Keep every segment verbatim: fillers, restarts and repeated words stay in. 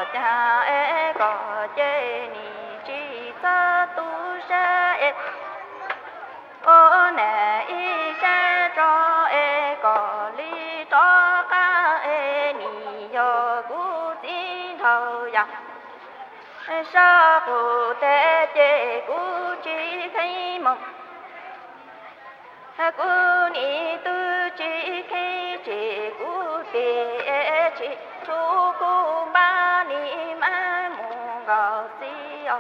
cha e có chế ni chỉ sa tu sa e ô nè y sa cho e có li cho ca e ni yo gu tin thâu ya sa cụ te chế cụ chỉ thấy mộng cụ ni tu chỉ thấy chỉ cụ te chỉ chú cụ ba ni ma mong gạo xí ao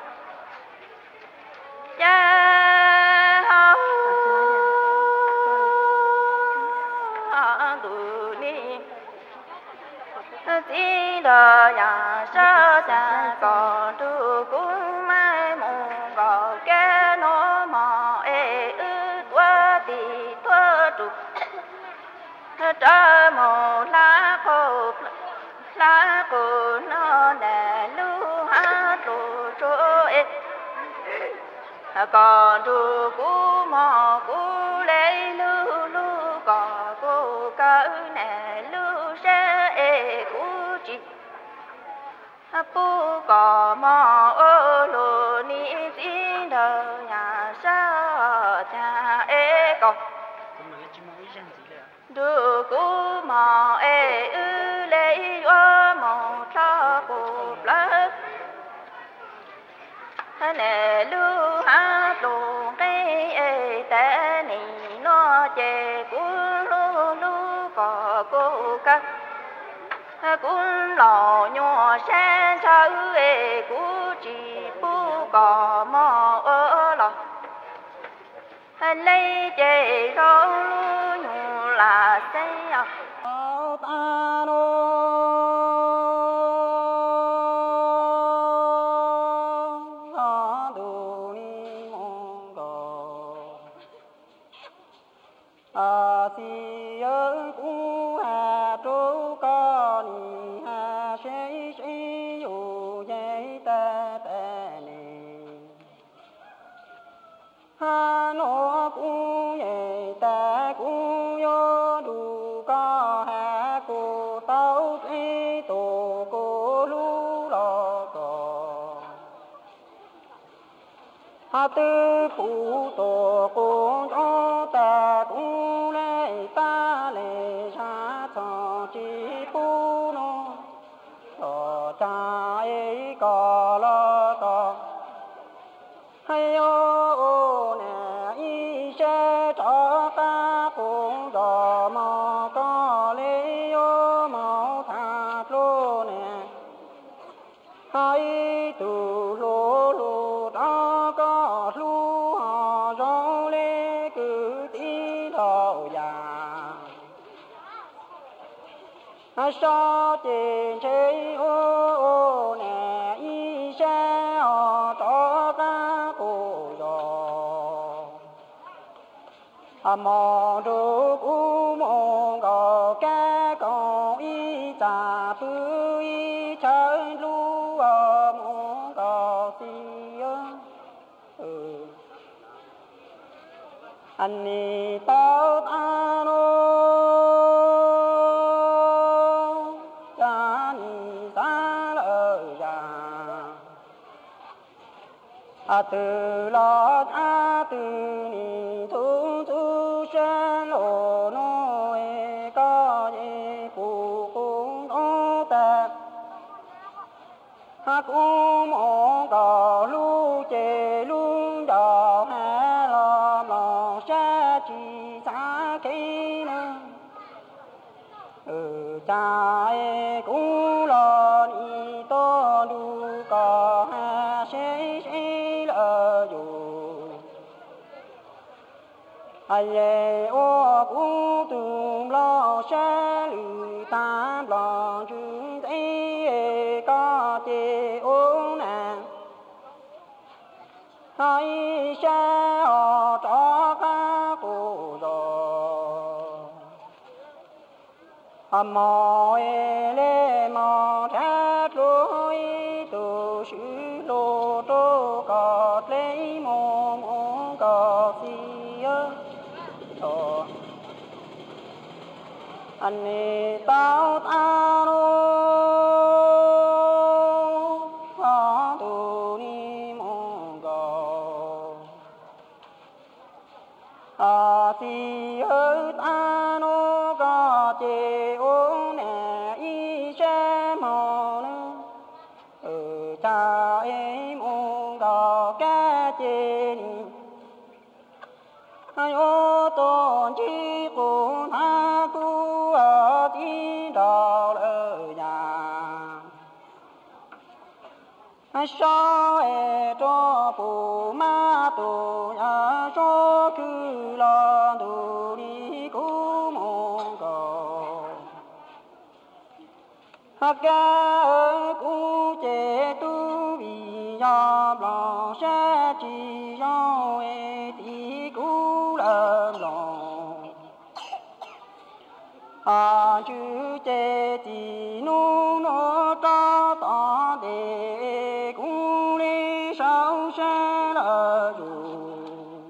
cha hao tu ni chỉ đờ nhà sa cha còn tu cũng mai mong gạo cái nó mò e ư tua ti tua tu trời mồ lá khô lá khô nó đè lu hát lu trôi còn tu cú mò cú lấy lu lu còn cú cỡ nè lu sẽ e cú chi pu cò mò ô lu ni xin đời nhà sa cha e cò du cú mò e ư lấy ô mò cho cú lỡ nè lu hát lu cái e té nì nó chè cú lu lu cò cú cá cú lò nhỏ sen sao e cú chỉ pu cò mò ơ lò lấy chè rau lu là xây à ta nô ha du ni mong go a ti ơ cu ha trâu ca ni ha xây xây yu ye ta ta ni ha no cu ye ta cu yo du ca ha cu tao ti tu cu lu lo co ha tư phụ tu cu cho ta cu le ta le sa cho chi pu no cho cha e co lo co hay ô nè y sẽ cho ta cũng gò mò có lấy ô mò thà lô nè hay tu lô lô đó có lu họ rong lê cứ tí đầu già sao trên thế ô ô nè y sẽ họ cho ta cô giò à mò đồ cú mò gò cá con y ta bư y chơi lu à mò gò xì ơ ừ anh ni tao ta nô cha ni ta lơ già a từ lo a từ ni thu thu sen lô nô e có ye pu cung ô ta ha cu mô cò lu chê lu đò ha lo lo sa chi sa ki nơ ừ cha e cu lo ni to du cò ha se se lơ du ai e ô cu tu lo sa lü ta lo ju e có ti ô nè hay sa họ cho ca cô rồi à mò e lê mò thát lối tu sư lô tô cọt lấy mò mò cọt xì ơ thọ anh tao ta nô sao e cho bù ma tu ya cho cứ lo tu đi cú mong cầu ca cú chế tu vì ya lo sẽ chỉ yo e đi cú lơ lòng à chữ chế chỉ nu nó ta ta để cú đi sao sẽ lơ rồi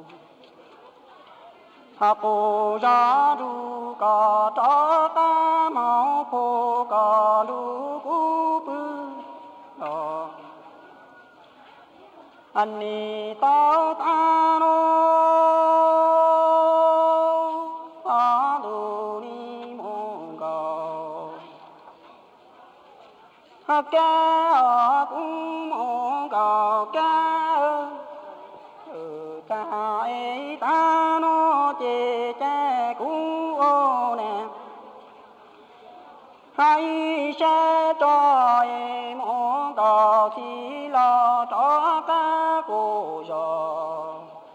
à cô ra du cả ta ta mau phô cả du cú bư đó anh đi ta ta nó ta du đi mong cầu ca cũng mong cầu ca ca ấy ta nó chê chê cũng ô nè hay sẽ cho em mong cầu khi lo cho các cô giò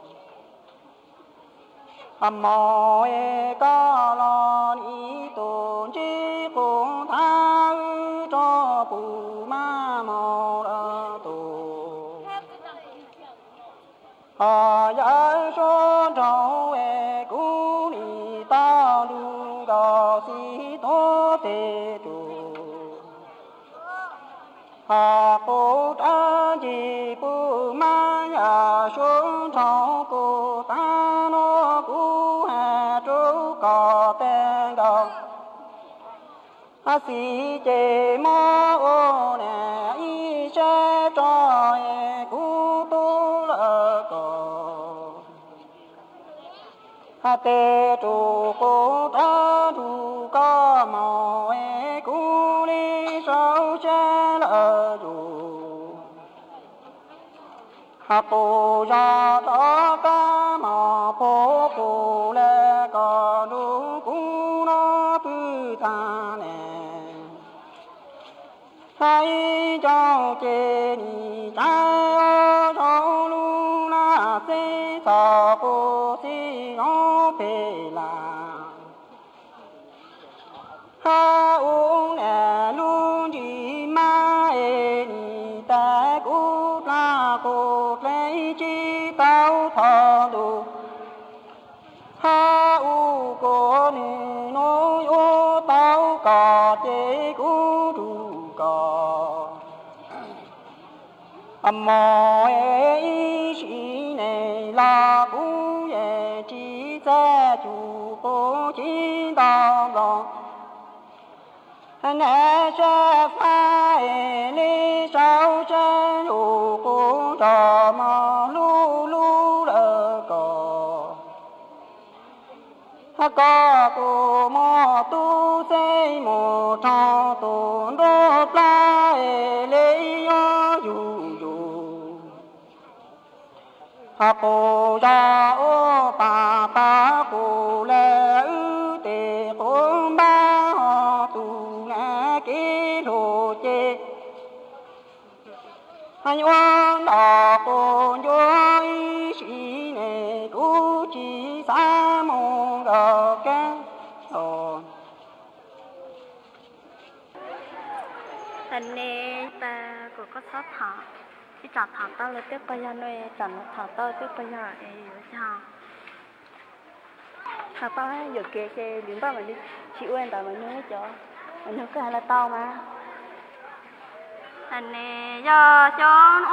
âm mô e ca lo ni tôn chi cũng tha cho bù ma mô ra tu à ya so trâu e cú ni ta du ga si to te tu à cô ta chi bù ma ya so trâu cô ta nó cú ha trâu ca tên ga a si chê mô ô nè y sẽ cho e cú tu lơ cô a tê tru cô ta tru ca mô e cú đi sao sẽ lơ ru a cô ra ta ca mô phô cô lê ca du cú nó tư ta nè hay cho chê ni cha cho lu na se sa cô si ngó phê la ha u nè lu ji ma e ni ta cu la cô lấy chi tao thọ du ha u cô ni nói ô tao cả chê cu du âm mô e y sĩ này là cú ye chi cha chủ cô chi đau lòng nè cha pha e li sao cha chủ cô trò mà lu lu lơ cò có cô mò tu xây một trò tồn đô la e li yo yu ha cô ra ô ta ta cô lê ư tê cô ba họ tu ngã kí đồ chê hành oan đỏ cô nhô y sĩ nê cú chi sa mô gờ ca hồn anh nè ta cũng có sót thọ cái chọn thọ tao lấy tiếp bây giờ nuôi chọn thọ tao tiếp bây giờ ấy sao thọ tao ấy giờ kia kia đứng bao mình đi chịu anh tại mình nuôi cho mình nuôi cái là tao mà anh nè giờ chọn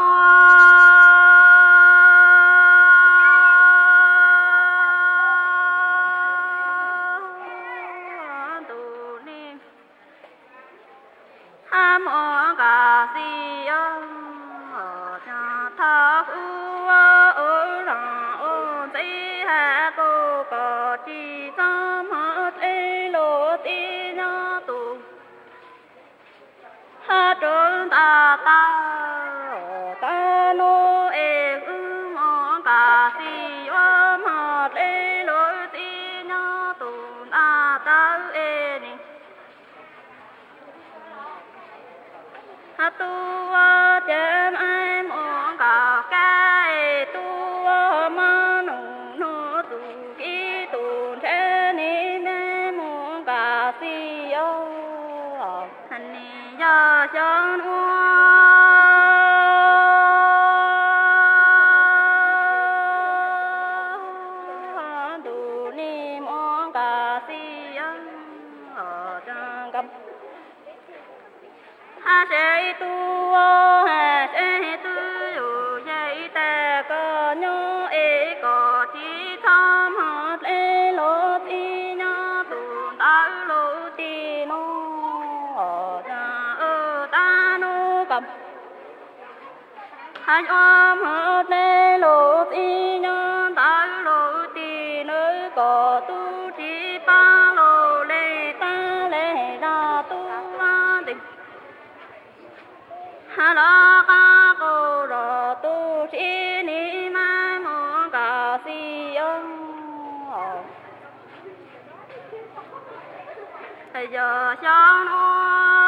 ham ở cả gì ở cha thác ua ở là ở đây ha cô có chỉ cho mà thấy lỗ tí nhá tụ ha trốn ta ta ta nô em ư mà cả gì ở mà thấy lỗ tí nhá tụ ta ta em ha tu chém ai muốn cả cái tu mà nụ nụ tu kỹ tu thế ni nè muốn cả si ô hành ni cho chọn tu ni muốn cả si ô trong cầm ha sẽ tu ha sẽ tu dù dây ta có nhớ e có chỉ tham hết e lô ti nhớ tu ta lô ti nó ở ta ở ta nó cầm hai ôm hết e lô ti nhớ ta lô ti nơi có tu chỉ ba lô lê ta lê ra tu tình ha lo ca cô đồ tu chi ni mai mong cả si ông thầy giờ cho nó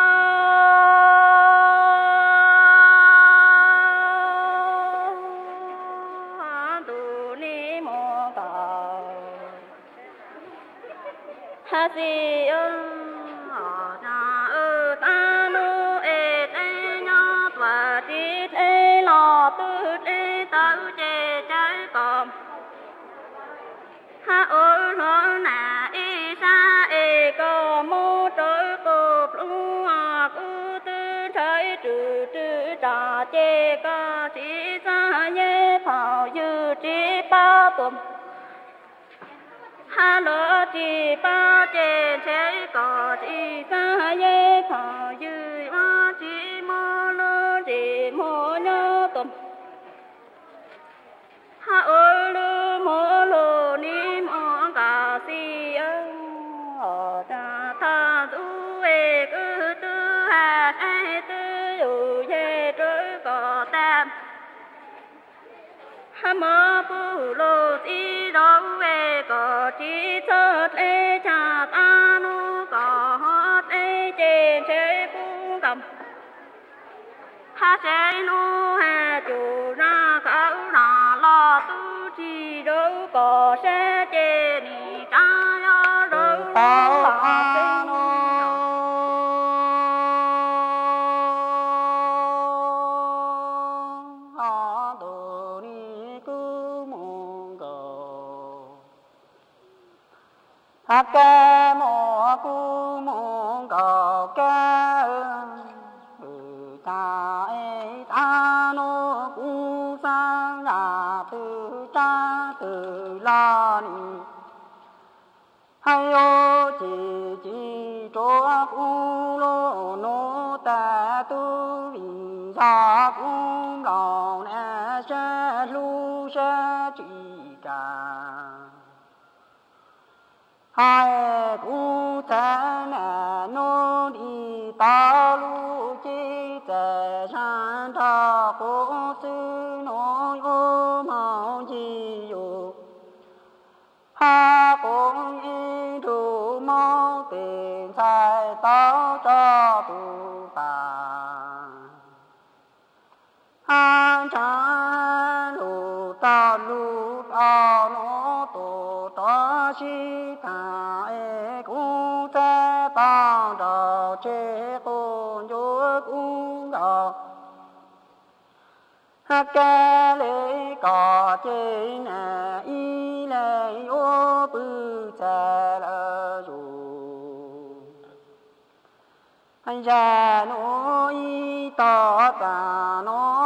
tu ni mong cả ha si ông ta ơ ta nu e và đi thế lò tư đi tới chê trái còn ha ôi nó nà y sa e có mô trôi cột lu à cứ tư thấy trừ trừ trà chê có chỉ sa nhé phào dư chỉ ba tuần ha lỡ chỉ ba chê trái có chỉ sa nhé phào dư ba chỉ mô lỡ chỉ mô nhớ tuần ha ôi lư mô lô ni mô cả si ở ta ta du e cứ tư hà ai tư dù dê trôi có tam ha mơ bù lô si đâu e có chỉ thơ lê cha ta nu có hót e trên chế bù cầm ha sẽ nu ha chủ ra khẩu ra lo tu chi đâu có sẽ chê ni cha yo đâu có sẽ nu ha đồ ni cứ mong cầu ha ca mô cứ mong cầu ca ta e ta no cu sang ra từ cha từ la ni hay ô chỉ chỉ cho cu lô nô ta tu vì sa cu lòng nè sẽ lu sẽ chỉ cả hai cu ta nè nô đi ta lu chi tề san tha cô sư nội ô mong chi dù ha cũng y đủ mong tiền sai tao cho tu bà ha cha lu ta lu ta nó tu ta si ta e cũng te ta đầu chế con vô cũng đầu ha ca lê cò chế nè y lê ô bư cha la dù hành gia nó y ta ta nó